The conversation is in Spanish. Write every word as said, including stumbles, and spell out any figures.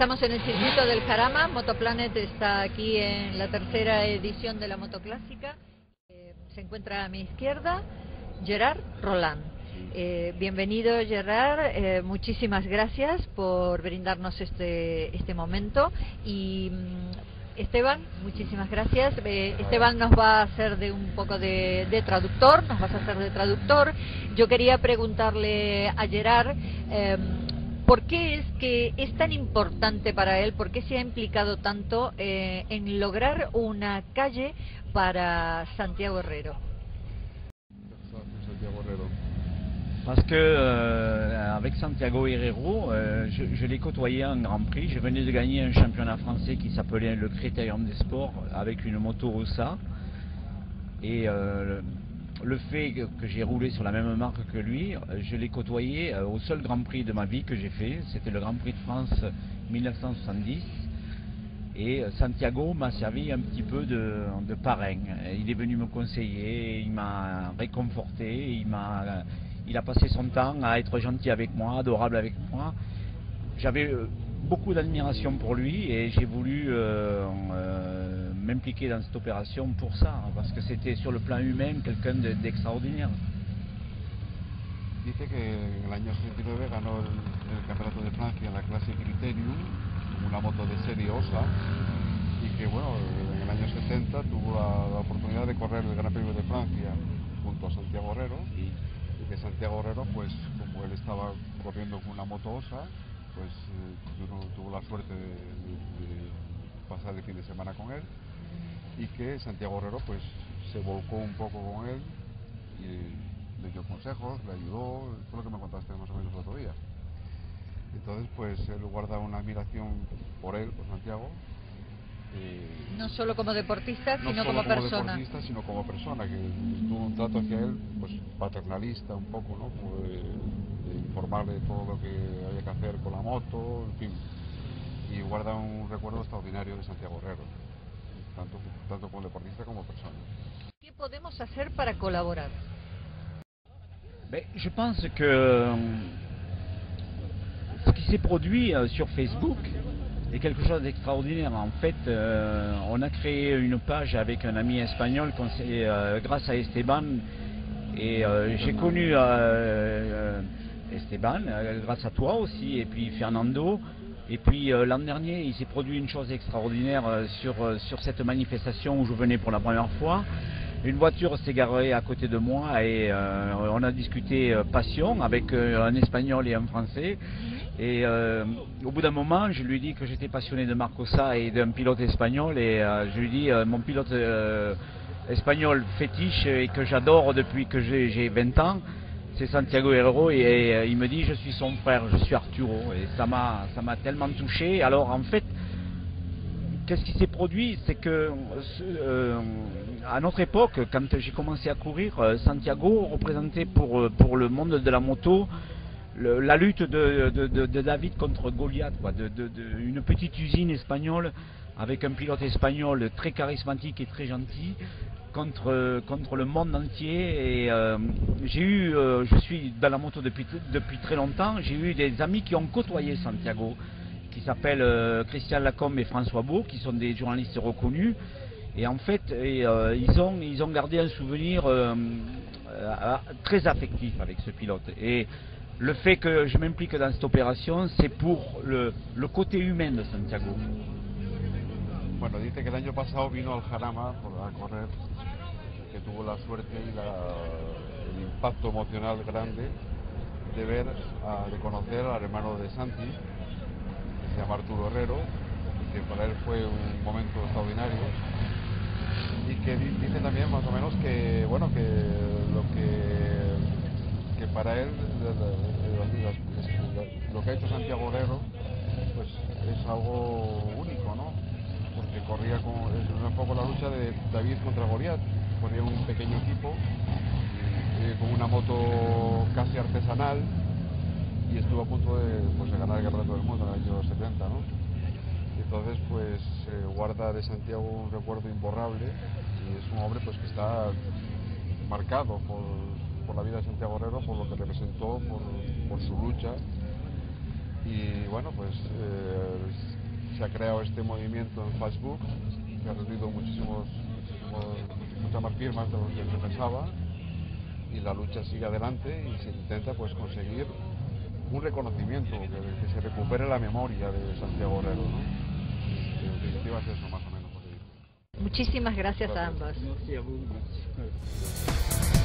Estamos en el circuito del Jarama. Motoplanet está aquí en la tercera edición de la Motoclásica. Eh, se encuentra a mi izquierda Gerard Roland. Eh, bienvenido, Gerard. Eh, muchísimas gracias por brindarnos este este momento. Y Esteban, muchísimas gracias. Eh, Esteban nos va a hacer de un poco de, de traductor, nos vas a hacer de traductor. Yo quería preguntarle a Gerard eh, ¿por qué es que es tan importante para él, por qué se ha implicado tanto eh, en lograr una calle para Santiago Herrero? Santiago Herrero. Parce que euh, avec Santiago Herrero, euh, je, je l'ai côtoyé en Grand Prix. Je venais de gagner un championnat français qui s'appelait le Critérium des Sports avec une moto Ossa. Et euh, le, le fait que, que j'ai roulé sur la même marque que lui, je l'ai côtoyé euh, au seul Grand Prix de ma vie que j'ai fait. C'était le Grand Prix de France mille neuf cent soixante-dix. Et Santiago m'a servi un petit peu de, de parrain. Il est venu me conseiller, il m'a réconforté, il m'a... Il a passé son temps à être gentil avec moi, adorable avec moi. J'avais beaucoup d'admiration pour lui et j'ai voulu euh, euh, m'impliquer dans cette opération pour ça, parce que c'était sur le plan humain quelqu'un d'extraordinaire. Dice que en el año setenta y nueve ganó el, el Campeonato de Francia en la clase Criterium, una moto de serie Ossa, y que bueno, en el año setenta tuvo la, la oportunidad de correr el Gran Premio de Francia junto a Santiago Herrero. Y, que Santiago Herrero, pues como él estaba corriendo con una moto Ossa, pues eh, tuvo, tuvo la suerte de, de, de pasar el fin de semana con él, y que Santiago Herrero pues se volcó un poco con él y le dio consejos, le ayudó, fue lo que me contaste más o menos el otro día. Entonces pues él guarda una admiración por él, por Santiago. Eh, no solo como deportista, no sino solo como, como persona. deportista, sino como persona, que tuvo un trato hacia él pues paternalista un poco, ¿no? Como de, de informarle de todo lo que había que hacer con la moto, en fin. Y guarda un recuerdo extraordinario de Santiago Herrero, tanto, tanto como deportista como persona. ¿Qué podemos hacer para colaborar? Mais je pense que euh, ce qui s'est produit euh, sur Facebook c'est quelque chose d'extraordinaire. En fait, euh, on a créé une page avec un ami espagnol euh, grâce à Esteban. Et euh, j'ai connu euh, euh, Esteban euh, grâce à toi aussi, et puis Fernando. Et puis euh, l'an dernier, il s'est produit une chose extraordinaire euh, sur, euh, sur cette manifestation où je venais pour la première fois. Une voiture s'est garée à côté de moi et euh, on a discuté euh, passion avec euh, un espagnol et un français. Et euh, au bout d'un moment, je lui ai dit que j'étais passionné de Marc Ossa et d'un pilote espagnol. Et euh, je lui ai dit euh, mon pilote euh, espagnol fétiche et que j'adore depuis que j'ai vingt ans, c'est Santiago Herrero. Et, et euh, il me dit je suis son frère, je suis Arturo. Et ça m'a ça m'a tellement touché. Alors en fait, qu'est-ce qui s'est produit? C'est que euh, à notre époque, quand j'ai commencé à courir, Santiago représentait pour, pour le monde de la moto le, la lutte de, de, de, de David contre Goliath, quoi, de, de, de, une petite usine espagnole avec un pilote espagnol très charismatique et très gentil contre, contre le monde entier. Et euh, j'ai eu, euh, je suis dans la moto depuis, depuis très longtemps, j'ai eu des amis qui ont côtoyé Santiago, qui s'appellent euh, Christian Lacombe et François Beau, qui sont des journalistes reconnus. Et en fait, et, euh, ils, ont, ils ont gardé un souvenir euh, euh, très affectif avec ce pilote. Et le fait que je m'implique dans cette opération, c'est pour le, le côté humain de Santiago. Bueno, dice que el año pasado vino al Jarama a correr, que tuvo la suerte y la, el impacto emocional grande de ver, a, de conocer al hermano de Santi, se llama Arturo Herrero, y que para él fue un momento extraordinario, y que dice también más o menos que bueno que lo que que para él lo que ha hecho Santiago Herrero pues es algo único, ¿no? Porque corría con, es un poco la lucha de David contra Goliat, corría un pequeño equipo eh, con una moto casi artesanal, y estuvo a punto de, pues, de ganar el campeonato del mundo en el año setenta, ¿no? Entonces pues eh, guarda de Santiago un recuerdo imborrable, y es un hombre pues que está marcado por, por la vida de Santiago Herrero, por lo que representó, por, por su lucha, Y bueno, pues eh, se ha creado este movimiento en Facebook, que ha reunido muchísimos, muchísimos, muchas más firmas de lo que se pensaba, y la lucha sigue adelante y se intenta pues conseguir un reconocimiento, que, que se recupere la memoria de Santiago Herrero, ¿no? En definitiva es eso más o menos lo que digo. Muchísimas gracias, Gracias. a ambos. Merci à vous. Merci.